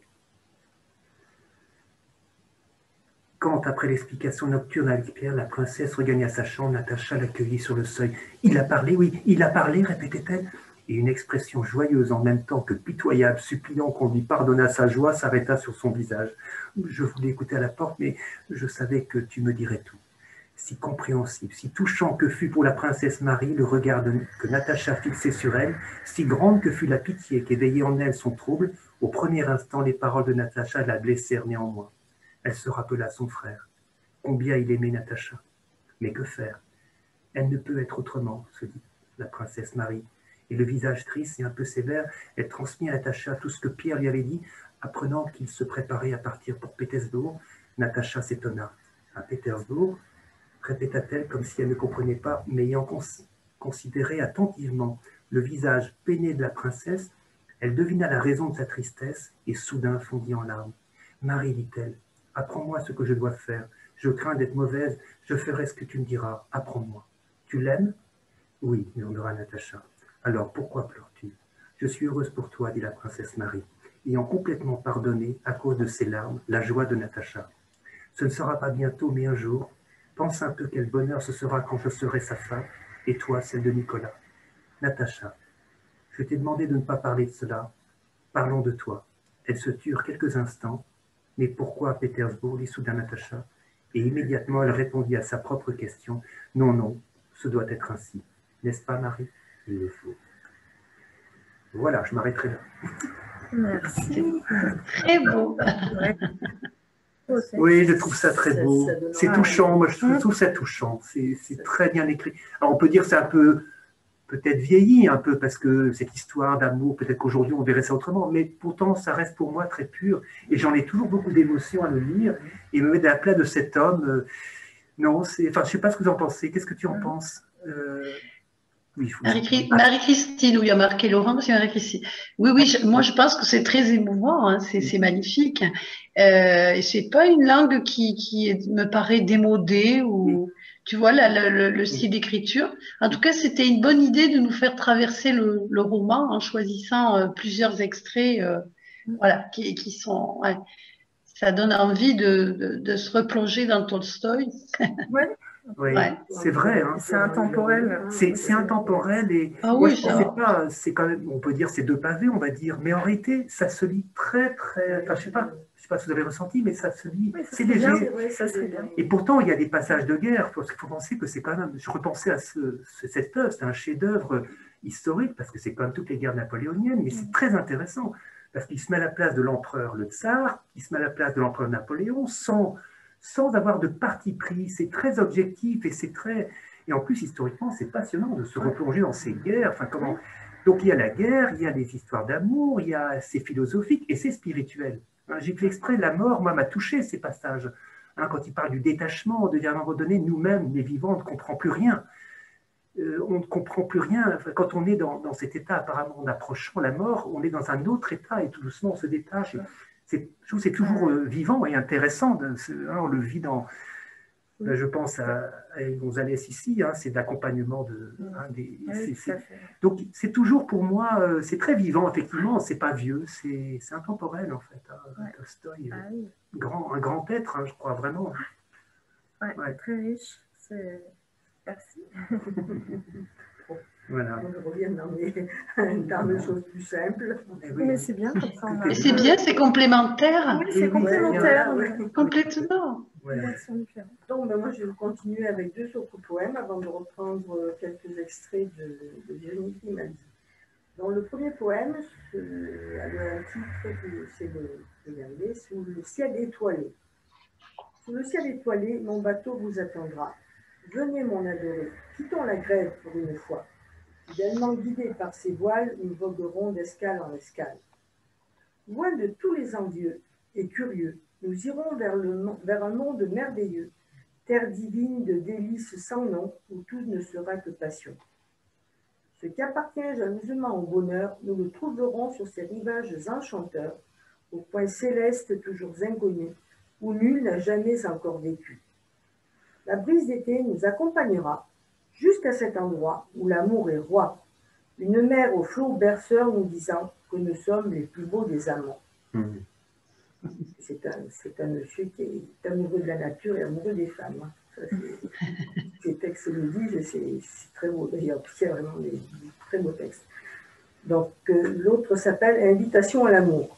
Quand, après l'explication nocturne avec Pierre, la princesse regagna sa chambre, Natacha l'accueillit sur le seuil. « Il a parlé, oui, il a parlé, répétait-elle. » Et une expression joyeuse en même temps que pitoyable, suppliant qu'on lui pardonnât sa joie, s'arrêta sur son visage. « Je voulais écouter à la porte, mais je savais que tu me dirais tout. » Si compréhensible, si touchant que fut pour la princesse Marie le regard de, que Natacha fixait sur elle, si grande que fut la pitié qu'éveillait en elle son trouble, au premier instant, les paroles de Natacha la blessèrent néanmoins. Elle se rappela son frère. Combien il aimait Natacha. Mais que faire? Elle ne peut être autrement, se dit la princesse Marie. Et le visage triste et un peu sévère, elle transmit à Natacha tout ce que Pierre lui avait dit, apprenant qu'il se préparait à partir pour Pétersbourg. Natacha s'étonna. À Pétersbourg, répéta-t-elle comme si elle ne comprenait pas, mais ayant cons considéré attentivement le visage peiné de la princesse, elle devina la raison de sa tristesse et soudain fondit en larmes. Marie, dit-elle, apprends-moi ce que je dois faire. Je crains d'être mauvaise. Je ferai ce que tu me diras. Apprends-moi. Tu l'aimes? Oui, murmura Natacha. Alors, pourquoi pleures-tu? Je suis heureuse pour toi, dit la princesse Marie, ayant complètement pardonné, à cause de ses larmes, la joie de Natacha. Ce ne sera pas bientôt, mais un jour. Pense un peu quel bonheur ce sera quand je serai sa femme, et toi, celle de Nicolas. Natacha, je t'ai demandé de ne pas parler de cela. Parlons de toi. Elles se turent quelques instants. Mais pourquoi à Pétersbourg, dit soudain Natacha? Et immédiatement, elle répondit à sa propre question. Non, non, ce doit être ainsi. N'est-ce pas, Marie? Il le faut. Voilà, je m'arrêterai là. Merci. Très beau. Oui, je trouve ça très beau. C'est touchant, moi je trouve ça touchant. C'est très bien écrit. Alors on peut dire que c'est un peu, peut-être vieilli un peu, parce que cette histoire d'amour, peut-être qu'aujourd'hui on verrait ça autrement, mais pourtant ça reste pour moi très pur. Et j'en ai toujours beaucoup d'émotions à le lire et me mettre à la place de cet homme. Non, c'est, enfin je ne sais pas ce que vous en pensez. Qu'est-ce que tu en penses? euh... Oui, Marie-Christine, où il y a marqué Laurent, c'est Marie-Christine. Oui, oui, je, moi je pense que c'est très émouvant, hein, c'est magnifique. Euh, et c'est pas une langue qui, qui me paraît démodée ou, tu vois, la, la, le, le style d'écriture. En tout cas, c'était une bonne idée de nous faire traverser le, le roman en choisissant euh, plusieurs extraits, euh, voilà, qui, qui sont, ouais, ça donne envie de, de, de se replonger dans Tolstoï. Ouais. Oui, ouais. C'est vrai. Hein. C'est intemporel. C'est intemporel et ah oui, je pensais pas, c'est quand même, on peut dire c'est deux pavés, on va dire, mais en réalité, ça se lit très, très, enfin je sais pas, je sais pas si vous avez ressenti, mais ça se lit, Oui, ça c'est serait bien, léger. c'est vrai, ça serait bien. Et pourtant, il y a des passages de guerre, parce qu'il faut penser que c'est quand même, je repensais à ce, ce- cette œuvre, c'est un chef-d'œuvre historique, parce que c'est comme toutes les guerres napoléoniennes, mais c'est très intéressant, parce qu'il se met à la place de l'empereur, le tsar, il se met à la place de l'empereur Napoléon, sans, sans avoir de parti pris, c'est très objectif, et c'est très... Et en plus, historiquement, c'est passionnant de se replonger dans ces guerres, enfin, comment... Donc, il y a la guerre, il y a des histoires d'amour, il y a... c'est philosophique, et c'est spirituel. Hein, j'ai fait exprès, la mort, moi, m'a touché, ces passages. Hein, quand il parle du détachement, on devient à un moment donné, nous-mêmes, les vivants, on ne comprend plus rien. Euh, on ne comprend plus rien. Enfin, quand on est dans, dans cet état, apparemment, en approchant la mort, on est dans un autre état et tout doucement, on se détache. Et c'est, je trouve que c'est toujours euh, vivant et intéressant. De, ce, hein, on le vit dans... Ben, je pense à, à Gonzalez ici, hein, c'est de l'accompagnement de... Hein, des, Oui, c'est, tout c'est, à fait. donc, c'est toujours pour moi, euh, c'est très vivant, effectivement, c'est pas vieux, c'est, c'est intemporel, en fait. Hein, Ouais. Tolstoï, Ah oui. grand, un grand être, hein, je crois, vraiment. Ouais, Ouais. très riche. C'est... Merci. Voilà. On revient dans des, dans des choses plus simples. Eh oui, Mais c'est bien comme ça. On a Et c'est bien, c'est complémentaire. Oui, c'est Oui, oui, complémentaire. ouais, on a Complètement. des Ouais. réactions différentes. Donc, ben, moi, je vais continuer avec deux autres poèmes avant de reprendre quelques extraits de, de Virginie Grimaldi. Dans le premier poème, ce, elle a un titre que c'est de, de regarder, Sous le ciel étoilé. Sous le ciel étoilé, mon bateau vous attendra. Venez, mon adoré, quittons la grève pour une fois. Fidèlement guidés par ces voiles, nous voguerons d'escale en escale. Loin de tous les envieux et curieux, nous irons vers, le, vers un monde merveilleux, terre divine de délices sans nom, où tout ne sera que passion. Ce qui appartient jalousement au bonheur, nous le trouverons sur ces rivages enchanteurs, aux coins célestes toujours inconnus, où nul n'a jamais encore vécu. La brise d'été nous accompagnera jusqu'à cet endroit où l'amour est roi, une mer aux flots berceurs nous disant que nous sommes les plus beaux des amants. Mmh. C'est un, c'est un monsieur qui est amoureux de la nature et amoureux des femmes. Ça, ces textes le disent, c'est, c'est très beau. D'ailleurs, il y a vraiment des, des très beaux textes. Donc, euh, l'autre s'appelle Invitation à l'amour.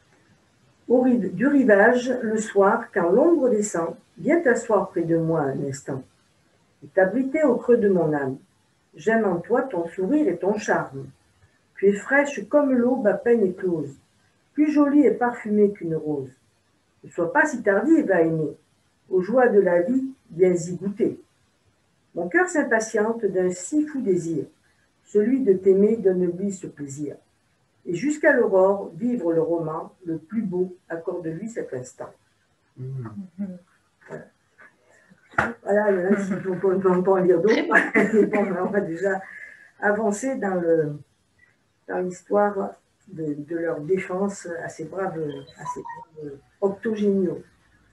Au rive du rivage, le soir, quand l'ombre descend, viens t'asseoir près de moi un instant et t'abriter au creux de mon âme. J'aime en toi ton sourire et ton charme. Tu es fraîche comme l'aube à peine éclose, plus jolie et parfumée qu'une rose. Ne sois pas si tardive à aimer. Aux joies de la vie, viens y goûter. Mon cœur s'impatiente d'un si fou désir. Celui de t'aimer donne-lui ce plaisir. Et jusqu'à l'aurore, vivre le roman, le plus beau, accorde-lui cet instant. Mmh. Voilà. Voilà, il y en a qui ne vont pas en lire d'autres. Bon, ben, on va déjà avancer dans, le, dans l'histoire de, de leur défense à ces braves, à ces braves octogéniaux.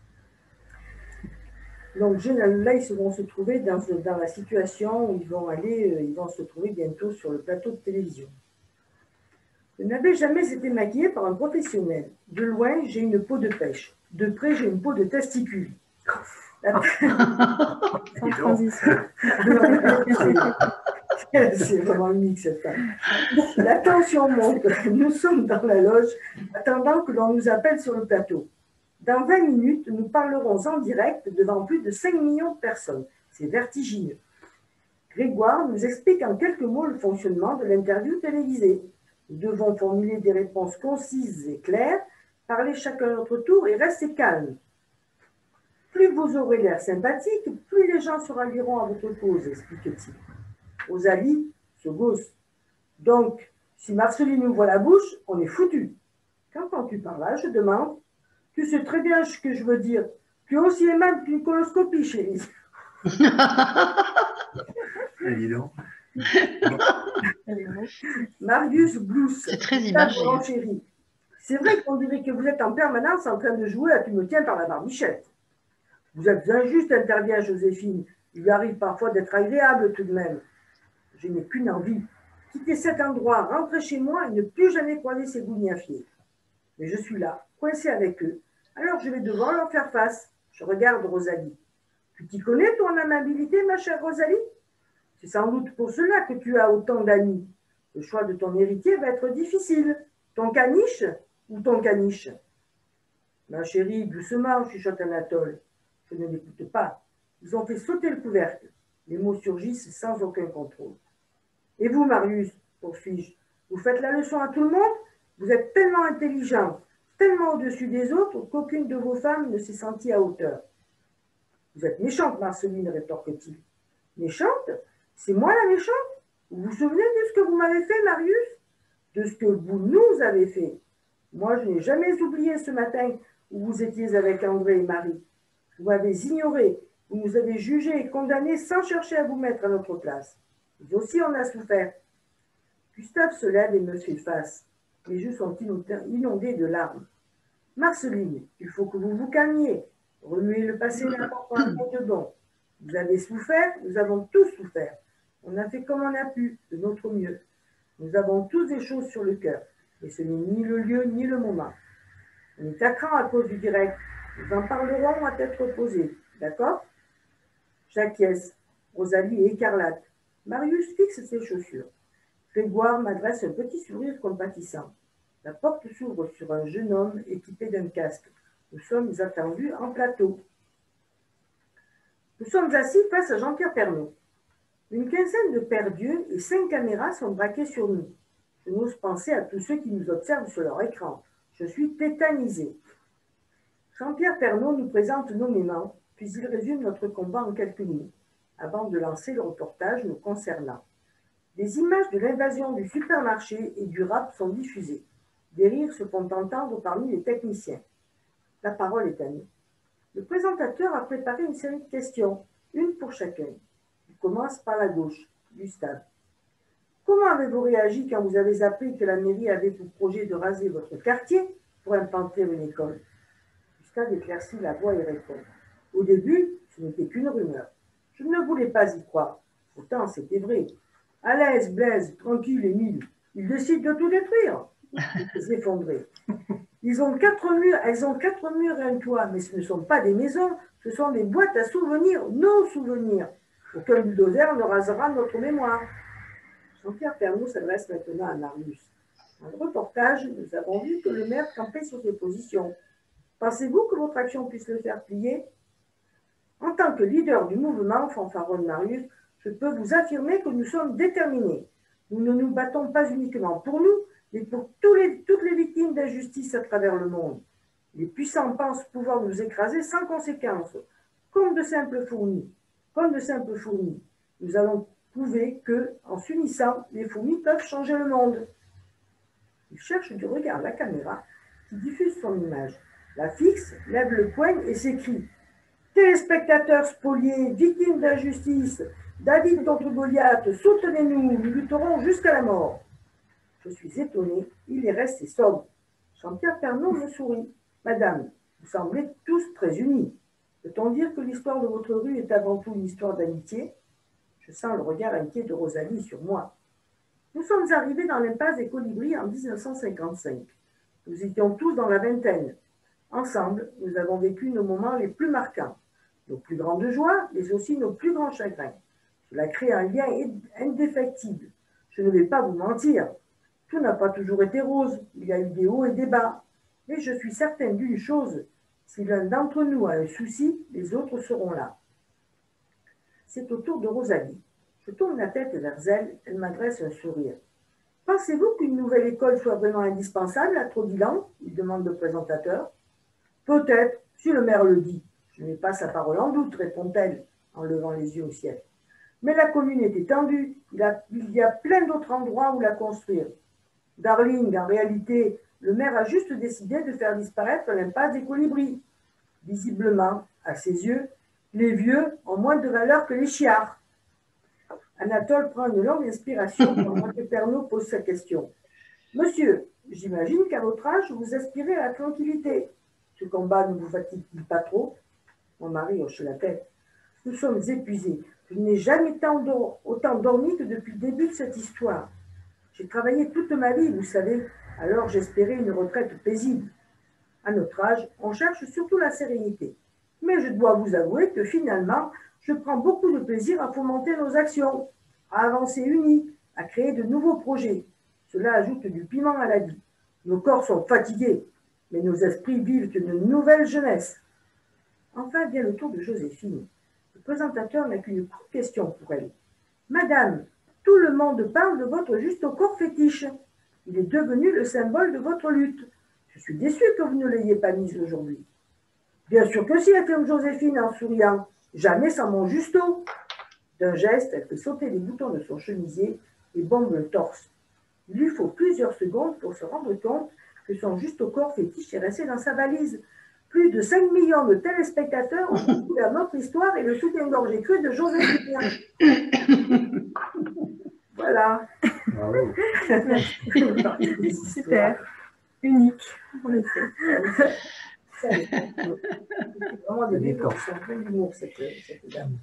Donc, là, ils vont se trouver dans, dans la situation où ils vont aller, ils vont se trouver bientôt sur le plateau de télévision. Je n'avais jamais été maquillée par un professionnel. De loin, j'ai une peau de pêche. De près, j'ai une peau de testicule. La... Sans transition. C'est vraiment unique cette femme. La tension monte. Nous sommes dans la loge, attendant que l'on nous appelle sur le plateau. Dans vingt minutes, nous parlerons en direct devant plus de cinq millions de personnes. C'est vertigineux. Grégoire nous explique en quelques mots le fonctionnement de l'interview télévisée. Nous devons formuler des réponses concises et claires, parler chacun à notre tour et rester calme. Plus vous aurez l'air sympathique, plus les gens se rallieront à votre cause, explique-t-il. Rosalie se gosse. Donc, si Marceline nous voit la bouche, on est foutu. Qu'entends-tu par là, je demande. Tu sais très bien ce que je veux dire. Tu es aussi aimable qu'une coloscopie, chérie. Évident. Marius Blues. C'est très imagé. C'est vrai qu'on dirait que vous êtes en permanence en train de jouer à Tu me tiens par la barbichette. Vous êtes injuste, intervient Joséphine. Il lui arrive parfois d'être agréable tout de même. Je n'ai qu'une envie. Quitter cet endroit, rentrer chez moi et ne plus jamais croiser ces gougnafiers. Mais je suis là, coincée avec eux. Alors je vais devoir leur faire face. Je regarde Rosalie. Tu t'y connais, ton amabilité, ma chère Rosalie? C'est sans doute pour cela que tu as autant d'amis. Le choix de ton héritier va être difficile. Ton caniche ou ton caniche? Ma chérie, doucement, chuchote Anatole. Je ne l'écoute pas. Ils ont fait sauter le couvercle. Les mots surgissent sans aucun contrôle. Et vous, Marius, poursuis-je, vous faites la leçon à tout le monde? Vous êtes tellement intelligent, tellement au-dessus des autres qu'aucune de vos femmes ne s'est sentie à hauteur. Vous êtes méchante, Marceline, rétorque-t-il. Méchante? C'est moi la méchante? Vous vous souvenez de ce que vous m'avez fait, Marius? De ce que vous nous avez fait? Moi, je n'ai jamais oublié ce matin où vous étiez avec André et Marie. Vous m'avez ignoré, vous nous avez jugés et condamnés sans chercher à vous mettre à notre place. Nous aussi, on a souffert. Gustave se lève et me fait face. Les yeux sont inondés de larmes. Marceline, il faut que vous vous calmiez. Remuez le passé n'importe quoi de bon. Vous avez souffert, nous avons tous souffert. On a fait comme on a pu, de notre mieux. Nous avons tous des choses sur le cœur, et ce n'est ni le lieu ni le moment. On est à cran à cause du direct. Nous en parlerons à tête reposée. D'accord? J'acquiesce. Rosalie est écarlate. Marius fixe ses chaussures. Grégoire m'adresse un petit sourire compatissant. La porte s'ouvre sur un jeune homme équipé d'un casque. Nous sommes attendus en plateau. Nous sommes assis face à Jean-Pierre Pernaut. Une quinzaine de paires d'yeux et cinq caméras sont braquées sur nous. Je n'ose penser à tous ceux qui nous observent sur leur écran. Je suis tétanisé. Jean-Pierre Pernaut nous présente nommément, puis il résume notre combat en quelques mots, avant de lancer le reportage nous concernant. Des images de l'invasion du supermarché et du rap sont diffusées. Des rires se font entendre parmi les techniciens. La parole est à nous. Le présentateur a préparé une série de questions, une pour chacun. Il commence par la gauche, Gustave. Comment avez-vous réagi quand vous avez appris que la mairie avait pour projet de raser votre quartier pour implanter une école? Gustave éclaircit la voix et répond. Au début, ce n'était qu'une rumeur. Je ne voulais pas y croire. Pourtant, c'était vrai. À l'aise, Blaise, tranquille, Émile. Ils décident de tout détruire. Ils s'effondraient. Ils ont quatre murs, elles ont quatre murs et un toit, mais ce ne sont pas des maisons, ce sont des boîtes à souvenirs, nos souvenirs. Aucun bulldozer ne rasera notre mémoire. Jean-Pierre Pernaut s'adresse maintenant à Marius. Dans le reportage, nous avons vu que le maire campait sur ses positions. Pensez-vous que votre action puisse le faire plier? En tant que leader du mouvement, fanfaronne Marius, je peux vous affirmer que nous sommes déterminés. Nous ne nous battons pas uniquement pour nous, mais pour tous les, toutes les victimes d'injustice à travers le monde. Les puissants pensent pouvoir nous écraser sans conséquence, comme de simples fourmis. Comme de simples fourmis. Nous allons prouver que, en s'unissant, les fourmis peuvent changer le monde. Il cherche du regard la caméra qui diffuse son image. La fixe, lève le poing et s'écrie. Téléspectateurs spoliés, victimes d'injustice, David contre Goliath, soutenez-nous, nous lutterons jusqu'à la mort. Je suis étonné, il est resté sobre. Jean-Pierre Pernaut me sourit. Madame, vous semblez tous très unis. Peut-on dire que l'histoire de votre rue est avant tout une histoire d'amitié? Je sens le regard inquiet de Rosalie sur moi. Nous sommes arrivés dans l'impasse des Colibris en mille neuf cent cinquante-cinq. Nous étions tous dans la vingtaine. Ensemble, nous avons vécu nos moments les plus marquants, nos plus grandes joies, mais aussi nos plus grands chagrins. Cela crée un lien indéfectible. Je ne vais pas vous mentir. Tout n'a pas toujours été rose. Il y a eu des hauts et des bas. Mais je suis certaine d'une chose. Si l'un d'entre nous a un souci, les autres seront là. C'est au tour de Rosalie. Je tourne la tête vers elle. Elle m'adresse un sourire. Pensez-vous qu'une nouvelle école soit vraiment indispensable à Trodylan? Il demande le présentateur. Peut-être, si le maire le dit. Je n'ai pas sa parole en doute, répond-elle, en levant les yeux au ciel. Mais la commune est étendue. Il, a, il y a plein d'autres endroits où la construire. Darling, en réalité, le maire a juste décidé de faire disparaître l'impasse des Colibris. Visiblement, à ses yeux, les vieux ont moins de valeur que les chiards. Anatole prend une longue inspiration pendant que Pernaut pose sa question. Monsieur, j'imagine qu'à votre âge, vous aspirez à la tranquillité. Ce combat ne vous fatigue-t-il pas trop? Mon mari hoche la tête. Nous sommes épuisés. Je n'ai jamais autant dormi que depuis le début de cette histoire. J'ai travaillé toute ma vie, vous savez, alors j'espérais une retraite paisible. À notre âge, on cherche surtout la sérénité. Mais je dois vous avouer que finalement, je prends beaucoup de plaisir à fomenter nos actions, à avancer unis, à créer de nouveaux projets. Cela ajoute du piment à la vie. Nos corps sont fatigués. mais nos esprits vivent une nouvelle jeunesse. Enfin vient le tour de Joséphine. Le présentateur n'a qu'une courte question pour elle. Madame, tout le monde parle de votre juste au corps fétiche. Il est devenu le symbole de votre lutte. Je suis déçue que vous ne l'ayez pas mise aujourd'hui. Bien sûr que si, affirme Joséphine en souriant. Jamais sans mon justo. D'un geste, elle fait sauter les boutons de son chemisier et bombe le torse. Il lui faut plusieurs secondes pour se rendre compte que son juste au corps fétiche est resté dans sa valise. Plus de cinq millions de téléspectateurs ont découvert notre histoire et le soutien-gorge cru de Joséphine. Voilà. Bravo. Super. Unique, en effet. C'est vraiment des livres qui sont pleins d'humour, cette, cette dame.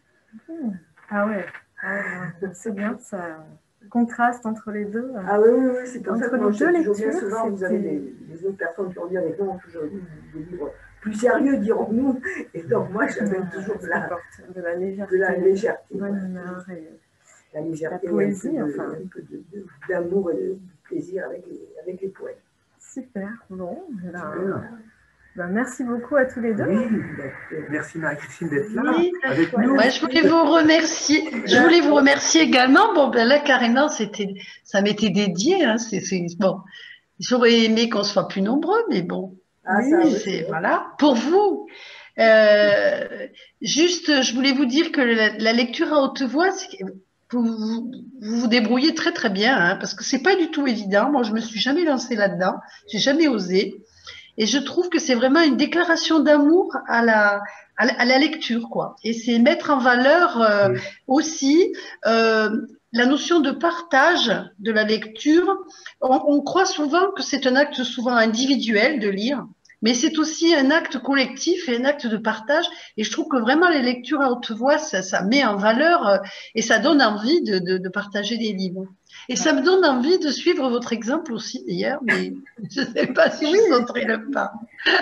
Ah ouais, ah ouais, c'est bien, ça contraste entre les deux. Ah oui, oui, oui, c'est pour ça que Entre moi, les je deux dis toujours bien lectures, souvent, vous avez c'était- des, des autres personnes qui ont lu avec moi, ont toujours lu des livres plus sérieux, dirons-nous. Et donc, moi, j'amène toujours de la, apporte de la légèreté, de la légèreté. bonne humeur et La légèreté, la poésie, et un peu de- enfin. un peu de- de- d'amour et de plaisir avec les, avec les poètes. super. Bon, ben, Super. ben, merci beaucoup à tous les deux. Oui, Donc, merci Marie-Christine d'être là Oui. avec nous. Ouais, je voulais vous remercier. Je voulais vous remercier également. Bon, ben là, carrément, c'était, ça m'était dédié. Hein. C'est, c'est- bon, j'aurais aimé qu'on soit plus nombreux, mais bon, ah, ça, oui, c'est vrai. voilà. Pour vous, euh, juste, je voulais vous dire que la, la lecture à haute voix, c'est que vous, vous vous vous débrouillez très très bien, hein, parce que c'est pas du tout évident. Moi, je me suis jamais lancée là-dedans. J'ai jamais osé. Et je trouve que c'est vraiment une déclaration d'amour à la, à la, à la lecture, quoi. Et c'est mettre en valeur euh, Oui. aussi euh, la notion de partage de la lecture. On, on croit souvent que c'est un acte souvent individuel de lire, mais c'est aussi un acte collectif et un acte de partage. Et je trouve que vraiment les lectures à haute voix, ça, ça met en valeur euh, et ça donne envie de, de, de partager des livres. Et ça me donne envie de suivre votre exemple aussi, d'ailleurs, mais je ne sais pas si je sauterai le pas.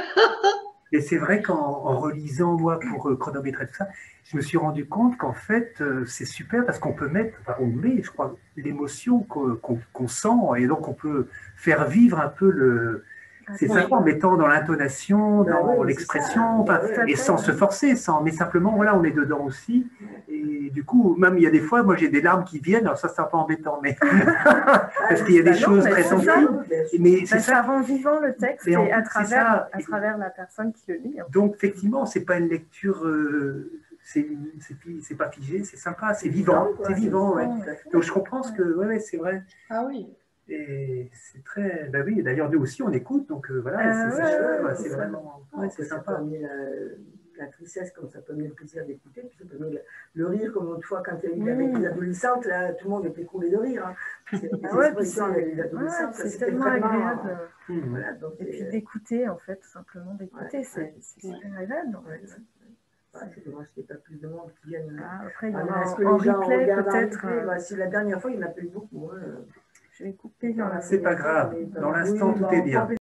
Et c'est vrai qu'en en relisant, moi, pour euh, chronométrer tout ça, je me suis rendu compte qu'en fait, euh, c'est super parce qu'on peut mettre, enfin, on met, je crois, l'émotion qu'on qu'on- qu'on sent et donc on peut faire vivre un peu le. C'est ça, en mettant dans l'intonation, Ben dans oui, c'est l'expression, ça. enfin, Ben oui. et sans se forcer, sans, mais simplement, voilà, on est dedans aussi. Et du coup, même il y a des fois, moi j'ai des larmes qui viennent, alors ça c'est un peu embêtant, mais parce qu'il y a des Bah non, choses mais très c'est sensibles. ça. Mais Ben, c'est ça ça. rend vivant le texte Mais en et à fait, c'est travers, ça. à travers la personne qui le lit. hein. Donc, effectivement, c'est pas une lecture, euh, c'est c'est fi- c'est pas figé, c'est sympa, c'est vivant, quoi, c'est vivant, ouais. Ouais. Donc, je comprends ce que, ouais, ouais, c'est vrai. Ah oui. Et c'est très, bah oui, d'ailleurs, nous aussi, on écoute, donc euh, voilà, Euh, c'est c'est ouais, chouette, ouais, ouais, c'est c'est ça. vraiment, ouais, c'est Ça peut sympa. amener la, la tristesse, comme ça peut amener le plaisir d'écouter, puis ça peut amener le, le rire, comme l'autre fois, quand il y a eu Oui. avec les adolescentes, là, tout le monde était coulé de rire. Hein. Parce qu'il y avait des Ah ouais, puis expressions c'est avec les ouais, adolescentes, ça, c'est c'était tellement vraiment, agréable. euh, Mmh. Voilà, donc, Et puis c'est- d'écouter, en fait, tout simplement d'écouter, Ouais, c'est ouais. c'est super agréable. en ouais, fait. ouais. Ouais, c'est dommage qu'il n'y ait pas plus de monde qui viennent. Ah, après, il y Ah, en mais a est-ce en, que en les gens replay, regardent en peut-être. replay euh, Bah, si la dernière fois, il n'y en a pas eu beaucoup. Hein. Je vais couper dans la C'est pas grave, dans l'instant, tout est bien.